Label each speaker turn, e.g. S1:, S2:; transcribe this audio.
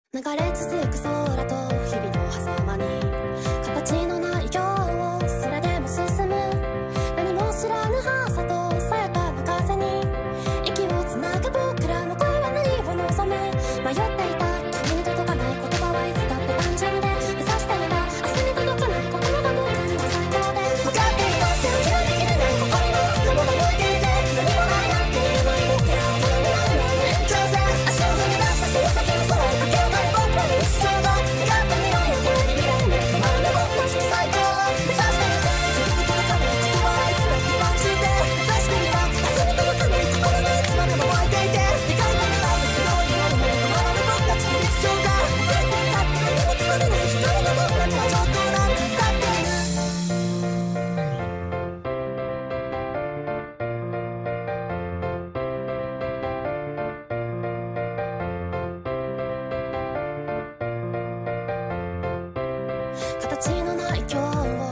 S1: 流れ続く空と日々の狭間に形のない今日をすらでも進む何も知らぬ速さとさやかな風に息をつなぐ僕らの声は何を望む迷っていた君に届かない言葉はいつだって単純で目指していた明日に届かない心が僕には最高で向かっていたって諦めきれない心の雲が動いていて何もないなんて言えない僕らは空になるの延長線足を踏み出したその先の空を駆け上がる僕らの一生が願ってみろよ俺に未来ねまるで僕たちの最高目指してみて自分に届かない君はいつだって感じて目指してみた明日に届かない心がいつまでも湧いていて願いのない不動になるねまるで僕たちの日常が溢れていたって何もつまらない一人の僕たちの情報なんて歌っている形のない今日を